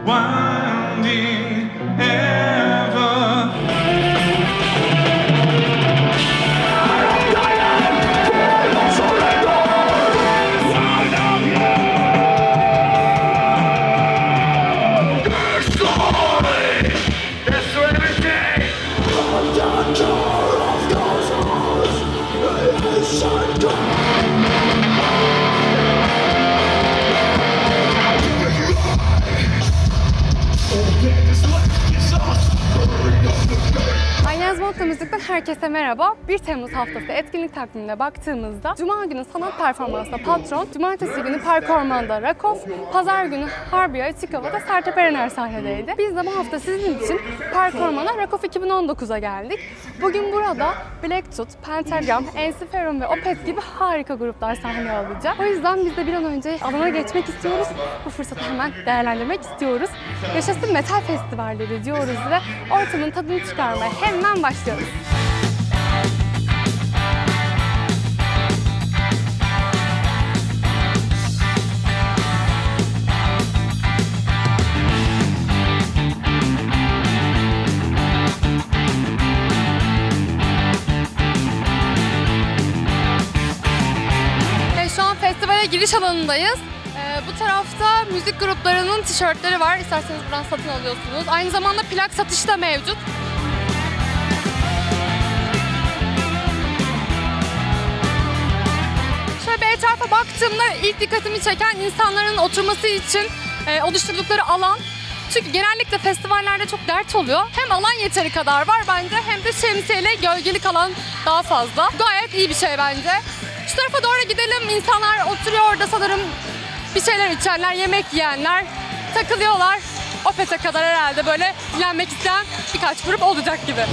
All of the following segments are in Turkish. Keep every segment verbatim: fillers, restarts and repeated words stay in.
Winding ever. Motta Müzik'ten herkese merhaba. bir Temmuz haftası etkinlik takvimine baktığımızda Cuma günü sanat performansında Patron, Cumartesi günü Park Orman'da Rakov, Pazar günü Harbiye Açık Hava'da Sertab Erener sahnedeydi. Biz de bu hafta sizin için Park Orman'a Rakov iki bin on dokuza geldik. Bugün burada Black Tooth, Pentagram, Ensiferum ve Opeth gibi harika gruplar sahne alacak. O yüzden biz de bir an önce alana geçmek istiyoruz. Bu fırsatı hemen değerlendirmek istiyoruz. Yaşasın metal festivalleri diyoruz ve ortamın tadını çıkarmaya hemen başlıyoruz. Evet, şu an festivale giriş alanındayız. Ee, bu tarafta müzik gruplarının tişörtleri var. İsterseniz buradan satın alıyorsunuz. Aynı zamanda plak satışı da mevcut. Etrafa baktığımda ilk dikkatimi çeken insanların oturması için e, oluşturdukları alan. Çünkü genellikle festivallerde çok dert oluyor. Hem alan yeteri kadar var bence hem de şemsiyeyle gölgelik alan daha fazla. Gayet iyi bir şey bence. Şu tarafa doğru gidelim. İnsanlar oturuyor orada sanırım bir şeyler içenler, yemek yiyenler takılıyorlar. Opeth'e kadar herhalde böyle dinlenmek isteyen birkaç grup olacak gibi.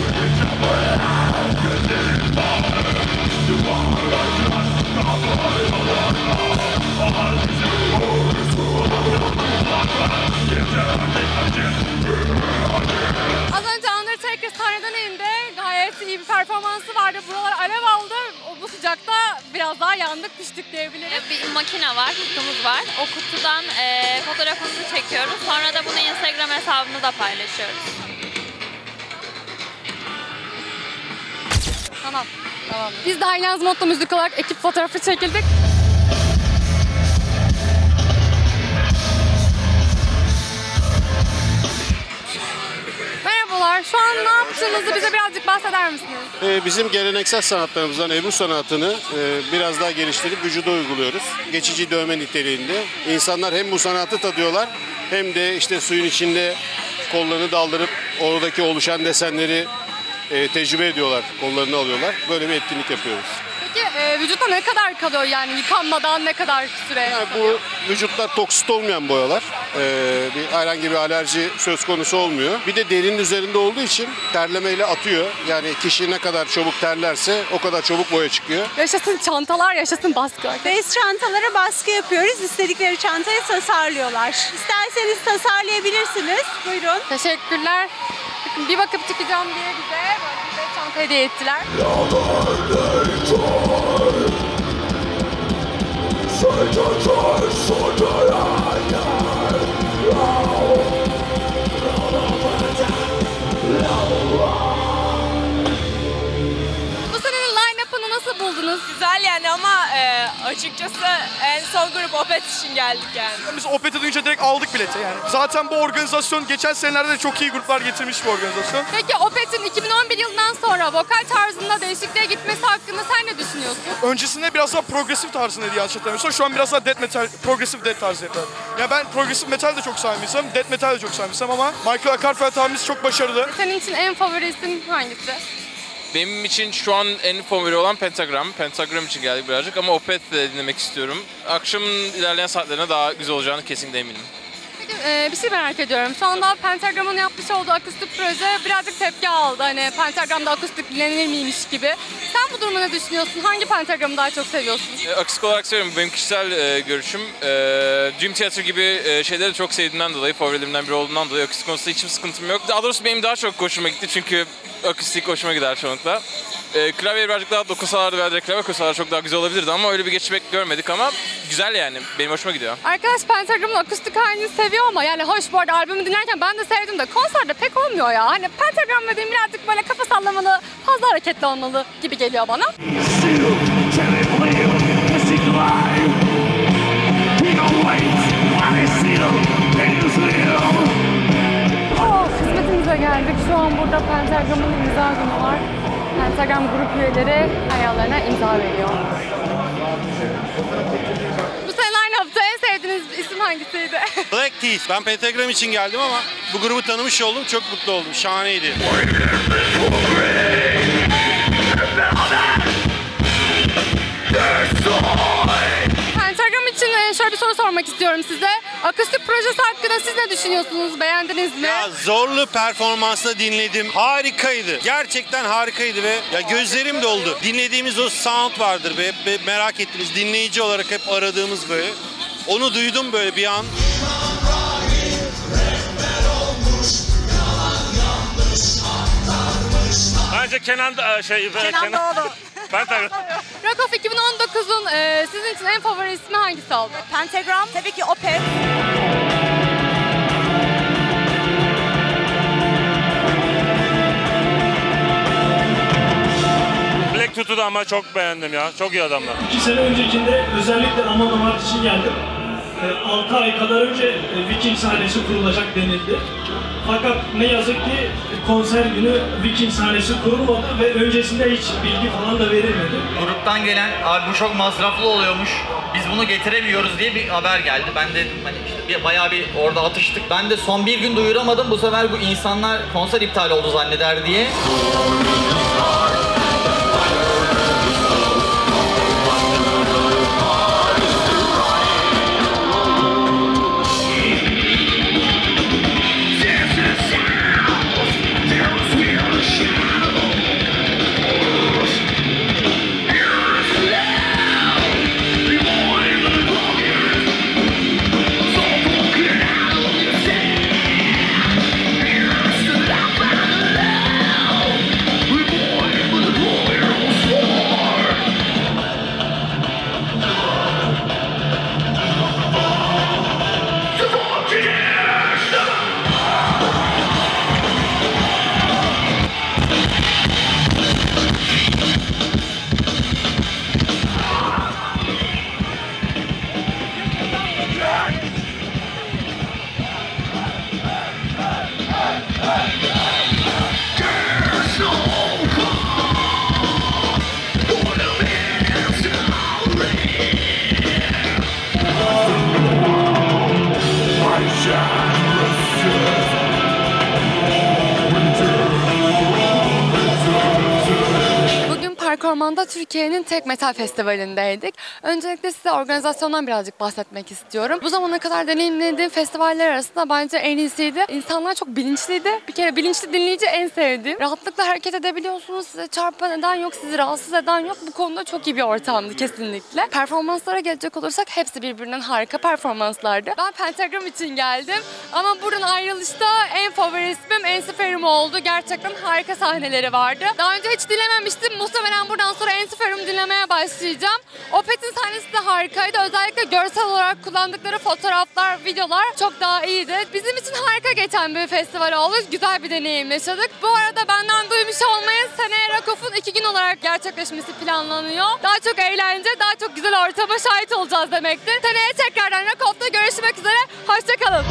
Az önce Undertaker sahneden indi. Gayet iyi bir performansı vardı. Buralar alev aldı. Bu sıcakta biraz daha yandık, piştik diyebilirim. Bir makine var, kutumuz var. O kutudan e, fotoğrafımızı çekiyoruz. Sonra da bunu Instagram hesabımıza paylaşıyoruz. Tamam. Tamam. Biz de Haylaz Motta Müzik olarak ekip fotoğrafı çekildik. Merhabalar. Şu an ne yaptığınızı bize birazcık bahseder misiniz? Ee, bizim geleneksel sanatlarımızdan Ebru sanatını e, biraz daha geliştirip vücuda uyguluyoruz. Geçici dövme niteliğinde. İnsanlar hem bu sanatı tadıyorlar hem de işte suyun içinde kollarını daldırıp oradaki oluşan desenleri e, tecrübe ediyorlar, kollarını alıyorlar. Böyle bir etkinlik yapıyoruz. Peki e, vücutta ne kadar kalıyor yani yıkanmadan ne kadar süre Yani kalıyor? bu vücutlar toksit olmayan boyalar. Ee, bir, herhangi bir alerji söz konusu olmuyor. Bir de derinin üzerinde olduğu için terlemeyle atıyor. Yani kişi ne kadar çabuk terlerse o kadar çabuk boya çıkıyor. Yaşasın çantalar, yaşasın baskı. Base çantalara baskı yapıyoruz. İstedikleri çantayı tasarlıyorlar. İsterseniz tasarlayabilirsiniz. Buyurun. Teşekkürler. Bakın bir bakıp çıkacağım diye bize böyle bir çanta hediye ettiler. Bu senenin line-up'ını nasıl buldunuz? Güzel yani ama e, açıkçası en son grup Opeth için geldik yani. Biz Opeth'e duyunca direkt aldık bileti yani. Zaten bu organizasyon geçen senelerde de çok iyi gruplar getirmiş bir organizasyon. Peki Opeth'in iki bin on bir yılından sonra vokal tarzında değişikliğe gitmesi hakkında sen ne düşünüyorsun? Öncesinde biraz daha progresif tarzındaydı yanlış hatırlamıyorsam. Şu an biraz daha death metal, progresif death tarzı yapıyor. Ya ben progresif metal de çok sahibiysem, death metal de çok sahibiysem ama Michael Akarfeld abimiz çok başarılı. Senin için en favori isim hangisi? Benim için şu an en favori olan Pentagram. Pentagram için geldik birazcık ama Opeth de dinlemek istiyorum. Akşamın ilerleyen saatlerine daha güzel olacağını kesinlikle eminim. Peki e, bir şey merak ediyorum. Şu anda Pentagram'ın yapmış olduğu akustik proje birazcık tepki aldı. Hani Pentagram'da akustik dinlenir miymiş gibi. Sen bu duruma ne düşünüyorsun? Hangi Pentagram'ı daha çok seviyorsun? E, akustik olarak seviyorum. Benim kişisel e, görüşüm. E, Dream Theater gibi e, şeyleri çok sevdiğimden dolayı, favorilerimden biri olduğundan dolayı akustik konusunda hiçbir sıkıntım yok. Daha doğrusu benim daha çok hoşuma gitti çünkü akustik hoşuma gider çoğunlukla. E, klavye birazcık daha dokunsalardı veya direkt klavye koysalar çok daha güzel olabilirdi ama öyle bir geçmek görmedik ama güzel yani. Benim hoşuma gidiyor. Arkadaş Pentagram'ın akustik halini seviyor ama yani hoş, bu arada albümü dinlerken ben de sevdim de konserde pek olmuyor ya. Hani Pentagram dediğim birazcık böyle kafa sallamalı, fazla hareketli olmalı gibi geliyor bana. Oh, hizmetimize geldik. Şu an burada Pentagram'ın imza günü var. Pentagram grup üyeleri hayallerine imza veriyor. Bu sene line-up'ta en sevdiğiniz isim hangisiydi? Black Teeth. Ben Pentagram için geldim ama bu grubu tanımış oldum. Çok mutlu oldum. Şahaneydi. Pentagram için şöyle bir soru sormak istiyorum size. Akustik projesi hakkında siz ne düşünüyorsunuz? Beğendiniz mi? Ya Zorlu performansla dinledim. Harikaydı. Gerçekten harikaydı ve ya gözlerim doldu. Dinlediğimiz o sound vardır be. Hep merak ettiğimiz, dinleyici olarak hep aradığımız böyle. Onu duydum böyle bir an. Bence Kenan da şey Kenan Doğulu. Pentagram. Rock of iki bin on dokuzun e, sizin için en favori ismi hangisi oldu? Pentagram, tabii ki Opeth. Black Tutu'u da ama çok beğendim ya. Çok iyi adamlar. İki sene öncekinde özellikle Amon Amart için geldim. altı ay kadar önce Viking sahnesi kurulacak denildi. Fakat ne yazık ki konser günü Viking sahnesi kurulmadı ve öncesinde hiç bilgi falan da verilmedi. Gruptan gelen abi bu çok masraflı oluyormuş, biz bunu getiremiyoruz diye bir haber geldi. Ben dedim hani işte bir, bayağı bir orada atıştık. Ben de son bir gün duyuramadım, bu sefer bu insanlar konser iptal oldu zanneder diye. Perkorman'da Türkiye'nin tek metal festivalindeydik. Öncelikle size organizasyondan birazcık bahsetmek istiyorum. Bu zamana kadar deneyimlediğim festivaller arasında bence en iyisiydi. İnsanlar çok bilinçliydi. Bir kere bilinçli dinleyici en sevdiğim. Rahatlıkla hareket edebiliyorsunuz. Size çarpan eden yok, sizi rahatsız eden yok. Bu konuda çok iyi bir ortamdı kesinlikle. Performanslara gelecek olursak hepsi birbirinden harika performanslardı. Ben Pentagram için geldim. Ama buradan ayrılışta en favori ismim Ensiferum oldu. Gerçekten harika sahneleri vardı. Daha önce hiç dinlememiştim. Muhtemelen buradan sonra Ensiferum dinlemeye başlayacağım. Opeth'in sahnesi de harikaydı. Özellikle görsel olarak kullandıkları fotoğraflar, videolar çok daha iyiydi. Bizim için harika geçen bir festival oldu. Güzel bir deneyim yaşadık. Bu arada benden duymuş olmayın, seneye Rock Off'un iki gün olarak gerçekleşmesi planlanıyor. Daha çok eğlence, daha çok güzel ortama şahit olacağız demektir. Seneye tekrardan Rock Off'ta görüşmek üzere. Hoşçakalın.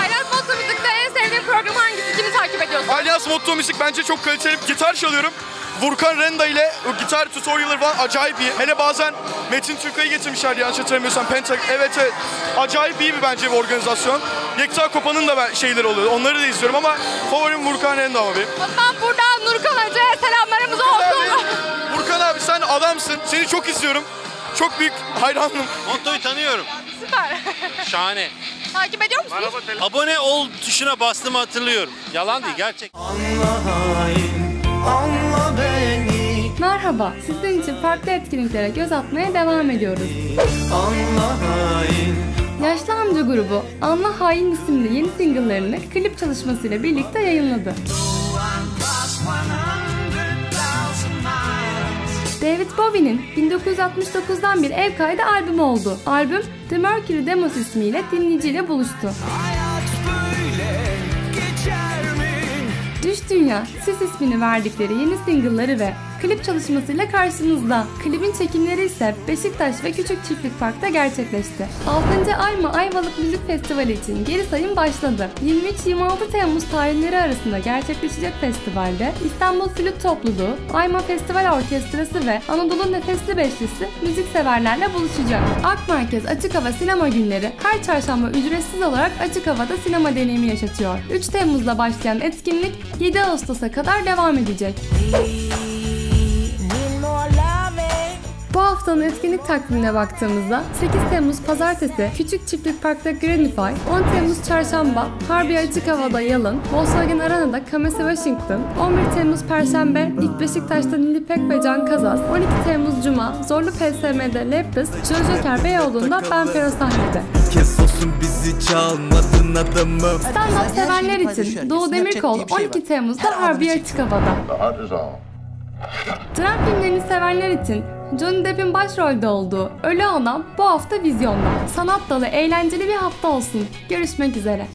Motto Müzik bence çok kaliteli. Gitar çalıyorum. Vurkan Renda ile o gitar tutorial'ları falan acayip iyi. Hele bazen Metin Türkay'ı getirmişler yanlış hatırlamıyorsam. Penta, evet evet. Acayip iyi bir bence bir organizasyon. Yekta Kopa'nın da ben şeyleri oluyor. Onları da izliyorum ama favorim Vurkan Renda ama benim. O zaman buradan Nurkan Hoca'ya selamlarımız olsun. Vurkan abi sen adamsın. Seni çok izliyorum. Çok büyük hayranım. Monto'yu tanıyorum. Süper. Şahane. Takip ediyor musunuz? Abone ol tuşuna bastığımı hatırlıyorum. Yalan değil, gerçek. Merhaba, sizin için farklı etkinliklere göz atmaya devam ediyoruz. Yaşlı Amca grubu Anla Hain isimli yeni single'larını klip çalışmasıyla birlikte yayınladı. David Bowie'nin bin dokuz yüz altmış dokuzdan bir ev kaydı albümü oldu. Albüm The Mercury Demos ismiyle dinleyiciyle buluştu. Düş Dünya, Sis ismini verdikleri yeni single'ları ve klip çalışmasıyla karşınızda. Klibin çekimleri ise Beşiktaş ve Küçük Çiftlik Park'ta gerçekleşti. altıncı Ayma Ayvalık Müzik Festivali için geri sayım başladı. yirmi üç yirmi altı Temmuz tarihleri arasında gerçekleşecek festivalde İstanbul Flüt Topluluğu, Ayma Festival Orkestrası ve Anadolu Nefesli Beşlisi müzikseverlerle buluşacak. Ak Merkez Açık Hava Sinema Günleri her çarşamba ücretsiz olarak açık havada sinema deneyimi yaşatıyor. üç Temmuz'da başlayan etkinlik yedi Ağustos'a kadar devam edecek. Bu haftanın etkinlik takvimine baktığımızda sekiz Temmuz Pazartesi Küçük Çiftlik Park'ta Granify, on Temmuz Çarşamba Harbiye Açık Hava'da Yalın, Volkswagen Arena'da Kamese Washington, on bir Temmuz Perşembe İlk Beşiktaş'ta Nilipek ve Can Kazaz, on iki Temmuz Cuma Zorlu P S M'de Lepis, Joker Beyoğlu'nda Ben Fero sahnede. Stand-up sevenler için Doğu Demirkol on iki Temmuz'da Harbiye Açık Hava'da. Dram filmlerini sevenler için Johnny Depp'in başrolde olduğu Ölü Anam bu hafta vizyonda. Sanat dolu eğlenceli bir hafta olsun. Görüşmek üzere.